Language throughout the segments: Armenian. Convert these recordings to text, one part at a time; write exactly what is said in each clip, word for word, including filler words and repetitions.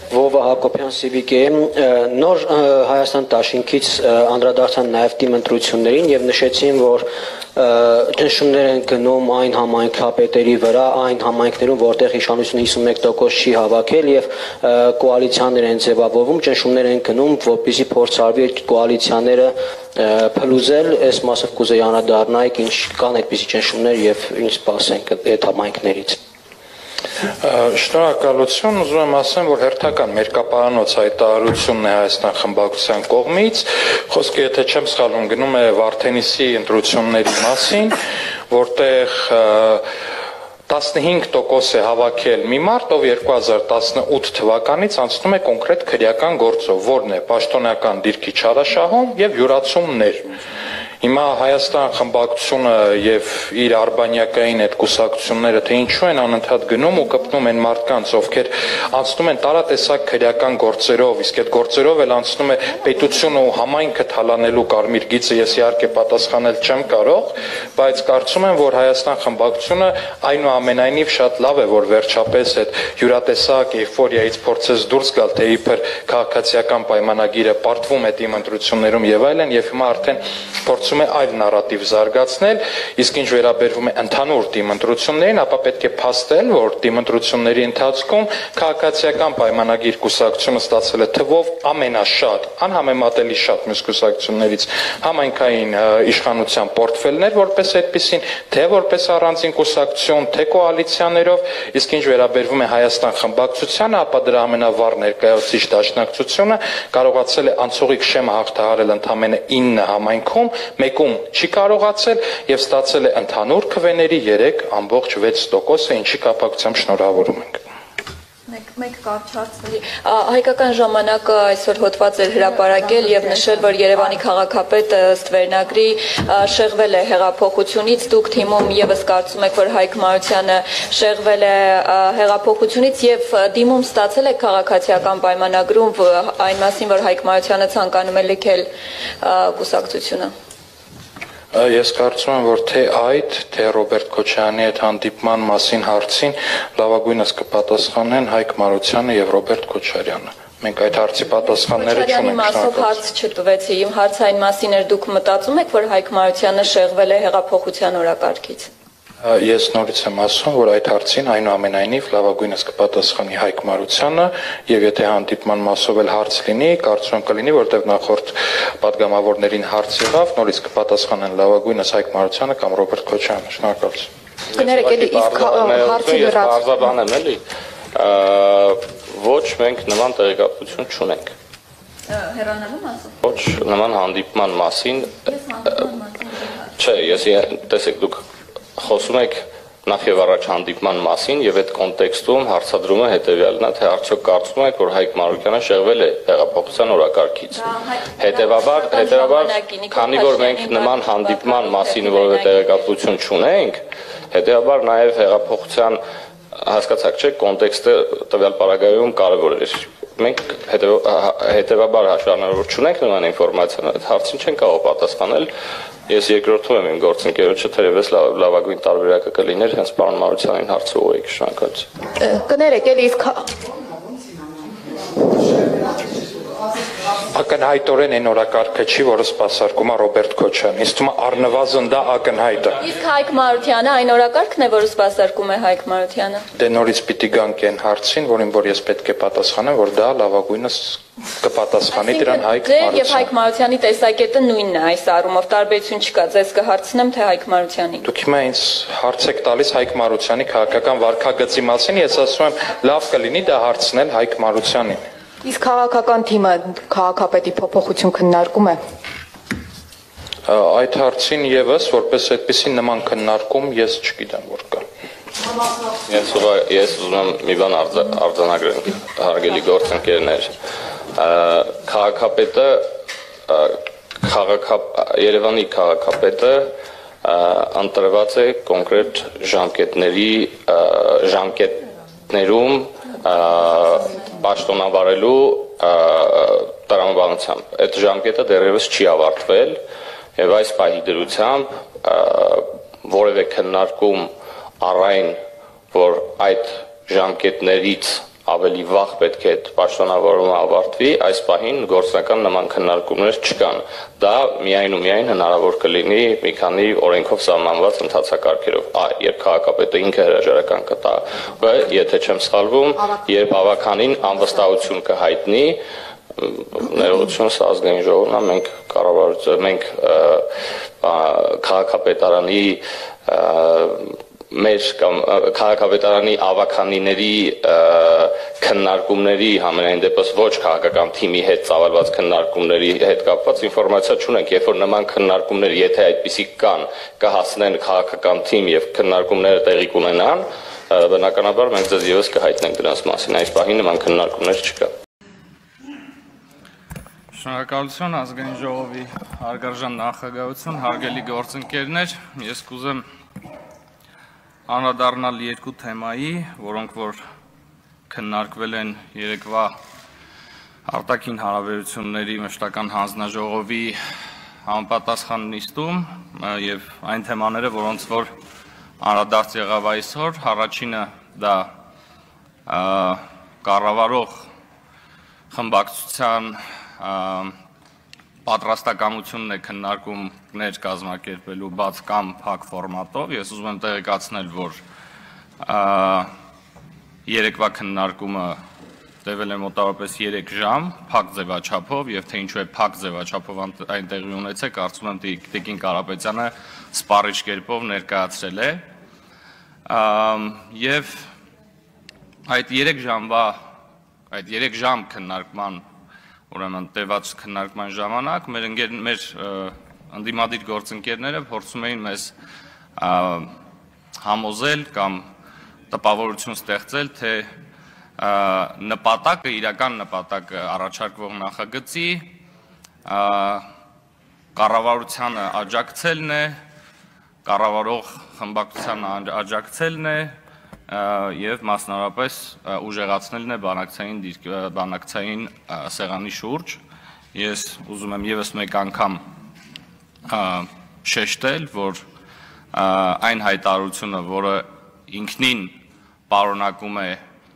Վովա Հակոբյան Սիվիկե, նոր Հայաստան դաշինքից անդրադարձան նաև դիմընտրություններին եւ նշեցին, որ ճնշումներ են գնում այն համայնքապետերի վրա, այն համայնքներում, որտեղ իշխանությունը հիսունմեկ տոկոս չի հավաքել եւ կոալիցիաներ են ձևավորվում, ճնշումներ են գնում, որպեսզի փորձարվի այդ կոալիցիաները փլուզել, այս մասով կուզեի անդրադառնալ, ինչ կան այդպիսի ճնշումներ եւ ինչ սպասենք այդ համայնքներից։ Շնորհակալություն, ուզում եմ ասեմ, որ հերթական մերկապարանոց հայտարարությունն է Հայաստան խմբակցության կողմից, խոսքը եթե չեմ սխալվում գնում է Վարդենիսի ընտրությունների մասին, որտեղ տասնհինգ տոկոս է հավաքել մի մարդ, ով երկու հազար տասնութ թվականից անցնում է կոնկրետ քրեական գործով, որն է պաշտոնական դիրքի չարաշահում եւ յուրացումներ։ Հիմա Հայաստան խմբակցությունը եւ իր արբանյակային այդ կուսակցությունները թե ինչու են անընդհատ գնում ու կպնում են մարդկանց, ովքեր անցնում են տարատեսակ քրեական գործերով, իսկ այդ գործերով էլ անցնում է պետությունը ու համայնքը թալանելու կարմիր գիծը, ես իհարկե պատասխանել չեմ կարող, բայց կարծում եմ, որ Հայաստան խմբակցությունը այնուամենայնիվ շատ լավ է, որ վերջապես այդ յուրատեսակ էйֆորիայից փորձեց դուրս գալ, թե իբր քաղաքացիական պայմանագիրը պարտվում է դիմընտրություններում եւ այլն, եւ հիմա արդեն փորձում է այլ նարատիվ զարգացնել, իսկ ինչ վերաբերվում է ընդհանուր դիմընտրություններին, ապա պետք է փաստել, որ դիմընտրությունների ընթացքում քաղաքացիական պայմանագիր կուսակցությունը ստացել է թվով ամենաշատ, անհամեմատելի շատ մյուս կուսակցություններից համայնքային իշխանության պորտֆելներ, որպես այդպեսին, թե որպես առանձին կուսակցություն, թե կոալիցիաներով, իսկ ինչ վերաբերվում է Հայաստան խմբակցությանը, ապա դրա ամենավառ ներկայացուցիչ դաշնակցությունը կարողացել է անցողիկ շեմը հաղթահարել ընդամենը ինը համայնքում, մեկում չի կարողացել եւ ստացել է ընդհանուր քվեների երեք ամբողջ վեց տոկոսը, ինչի կապակցությամբ շնորհավորում ենք։ Մեկ կարճ հարցների հայկական ժամանակը այսօր հոդված էր հրապարակել եւ նշել, որ Երևանի քաղաքապետը ըստ վերնագրի շեղվել է հեղափոխությունից, դուք թիմում եւս կարծում եք, որ Հայկ Մարությանը շեղվել է հեղափոխությունից եւ դիմում ստացել է քաղաքացիական պայմանագրում այն մասին, որ Հայկ Մարությանը ցանկանում է լքել կուսակցությունը։ Ես կարծում եմ, որ թե այդ, թե Ռոբերտ Քոչարյանի այդ հանդիպման մասին հարցին լավագույնս կպատասխանեն Հայկ Մարությանը եւ Ռոբերտ Քոչարյանը։ Մենք այդ հարցի պատասխանները չունենք։ Քոչարյանի մասով հարց չտվեցի, իմ հարցը այն մասին էր, դուք մտածում եք, որ Հայկ Մարությանը շեղվել է հեղափոխության օրակարգից։ Ես նորից եմ ասում, որ այդ հարցին այնուամենայնիվ լավագույնս կպատասխանի Հայկ Մարությանը եւ եթե հանդիպման մասով էլ հարց լինի, կարծում եմ կլինի, որտեղ նախորդ падգամավորներին հարց եղավ, նորից կպատասխանեն լավագույնս Հայկ Մարությանը կամ Ռոբերտ Քոչարյանը։ Շնորհակալություն։ Կներեք, էլի իսկ հարցի բարձրաբան եմ էլի։ Ոչ մենք նման տեղեկատվություն չունենք։ Հեռանալու մասով։ Ոչ նման հանդիպման մասին։ Չէ, ես տեսեք դուք խոսում եք նախ եւ առաջ հանդիպման մասին եւ այդ կոնտեքստում հարցադրումը հետեւյալն է, թե արդյոք կարծում եք, որ Հայկ Մարությանը շեղվել է հեղափոխության օրակարգից։ Հետևաբար, հետևաբար, քանի որ մենք նման հանդիպման մասին որևէ տեղեկատվություն չունենք, հետևաբար նաեւ հեղափոխության հասկացաք չէ, կոնտեքստը տվյալ պարագայում կարևոր է։ Մենք հետևաբար հաշվառնալու չունենք նման ինֆորմացիան, այդ հարցին չեն կարող պատասխանել։ Ես երկրորդում եմ իմ գործընկերոջը, թերևս լավագույն տարբերակը կլիներ հենց պարոն Մարությանին հարցը ուղղեք, շնորհակալություն։ Կներեք, էլի իսկ ակնհայտորեն այն օրակարգը չի, որը սպասարկում է Ռոբերտ Քոչարյանին։ Ինձ թվում է առնվազն դա ակնհայտ է։ Իսկ Հայկ Մարությանը այն օրակարգն է, որը սպասարկում է Հայկ Մարությանը։ Դե նորից պիտի գանք այն հարցին, որին որ ես պետք է պատասխանեմ, որ դա լավագույնս կպատասխանի դրան Հայկ Մարությանը։ Եվ Հայկ Մարությանի տեսակետը նույնն է այս առումով, տարբերություն չկա, ձեզ կհարցնեմ, թե Հայկ Մարությանին։ Դուք հիմա ինձ հարց եք տալիս Հայկ Մարությանի քաղաքական վարքագծի մասին, ես ասում եմ, լավ կլինի դա հարցնել Հայկ Մարությանին։ Իսկ քաղաքական թիմը քաղաքապետի փոփոխություն քննարկում է։ Այդ հարցին եւս որպես այդպեսի նման քննարկում ես չգիտեմ որ կա։ Ես ես ուզում եմ մի բան արձանագրել, հարգելի գործընկերներ։ Քաղաքապետը Երևանի քաղաքապետը ընտրված է կոնկրետ ժամկետների ժամկետներում պաշտոնավարելու տրամաբանությամբ։ Այդ ժամկետը դեռևս չի ավարտվել եւ այս պահի դրությամբ որևէ քննարկում առայն որ այդ ժամկետներից ավելի վաղ պետք է այդ պաշտոնավորումը ավարտվի, այս պահին գործնական նման քննարկումներ չկան։ Դա միայն ու միայն հնարավոր կլինի մի քանի օրենքով սահմանված ընթացակարգերով։ Երբ քաղաքապետը ինքը հրաժարական կտա, եթե չեմ սխալվում, երբ ավականին անվստահություն կհայտնի, ներողություն, սա ազգային ժողովն է, մենք կառավարություն, մենք քաղաքապետարանի մեր կամ քաղաքապետարանի ավականիների քննարկումների համենայն դեպս ոչ քաղաքական թիմի հետ ծավալված քննարկումների հետ կապված ինֆորմացիա չունենք, երբ որ նման քննարկումներ, եթե այդպիսիք կան, կհասնեն քաղաքական թիմ եւ քննարկումները տեղի կունենան, բնականաբար մենք ձեզ եւս կհայտնենք դրանց մասին, այս պահին նման քննարկումներ չկա։ Շնորհակալություն ազգային ժողովի հարգարժան նախագահություն, հարգելի գործընկերներ, ես կուզեմ անդրադառնալ երկու թեմայի, որոնք որ քննարկվել են երեկվա արտաքին հարաբերությունների մշտական հանձնաժողովի համապատասխան նիստում եւ այն թեմաները, որոնց որ անդրադարձ եղավ այսօր, առաջինը դա կառավարող խմբակցության պատրաստակամությունն է քննարկումներ կազմակերպելու բաց կամ փակ ֆորմատով։ Ես ուզում եմ տեղեկացնել, որ երեկվա քննարկումը տևել է մոտավորապես երեք ժամ, փակ ձևաչափով, եւ թե ինչու է փակ ձևաչափով այն տեղի ունեցել, կարծում եմ Տիկին Կարապետյանը սպառիչ կերպով ներկայացրել է։ Եվ այդ երեք ժամվա, այդ երեք ժամ քննարկման Ուրեմն տևած քննարկման ժամանակ մեր ընկեր մեր ընդդիմադիր գործընկերները փորձում էին մեզ համոզել կամ տպավորություն ստեղծել, թե նպատակը, իրական նպատակը առաջարկվող նախագծի կառավարությանը աջակցելն է, կառավարող խմբակցությանը աջակցելն է եւ մասնավորապես ուժեղացնելն է բանակցային սեղանի շուրջ։ Ես ուզում եմ եւս մեկ անգամ շեշտել, որ այն հայտարարությունը, որը ինքնին պարունակում է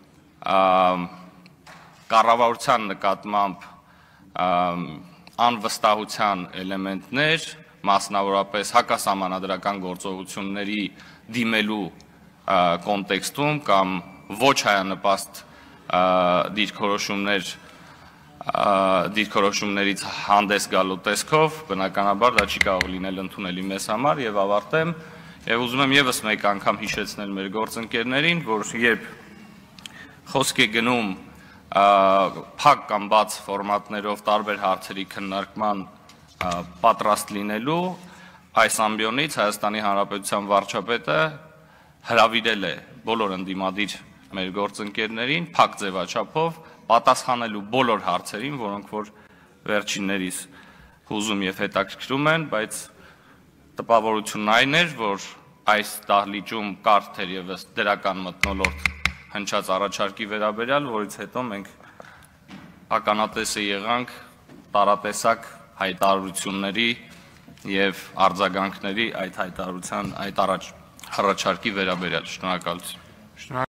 կառավարության նկատմամբ անվստահության էլեմենտներ, մասնավորապես հակասահմանադրական գործողությունների դիմելու կոնտեքստում կամ ոչ հայանպաստ դիրքորոշումներ դիրքորոշումներից հանդես գալու տեսքով, բնականաբար դա չի կարող լինել ընդունելի մեզ համար եւ ավարտեմ եւ ուզում եմ եւս մեկ անգամ հիշեցնել մեր գործընկերներին, որ երբ խոսք է գնում փակ կամ բաց ֆորմատներով տարբեր հարցերի քննարկման պատրաստ լինելու, այս ամբիոնից Հայաստանի Հանրապետության վարչապետը հրավիրել է բոլոր ընդդիմադիր մեր գործընկերներին փակ ձևաչափով պատասխանելու բոլոր հարցերին, որոնք որ վերջիններիս հուզում եւ հետաքրքրում են, բայց տպավորությունն այն էր, որ այս դահլիճում կար թերևս դրական մթնոլորտ հնչած առաջարկի վերաբերյալ, որից հետո մենք ականատեսը եղանք տարատեսակ հայտարարությունների եւ արձագանքների այդ հայտարարության այդ առաջ առաջարկի վերաբերյալ։ Շնորհակալություն։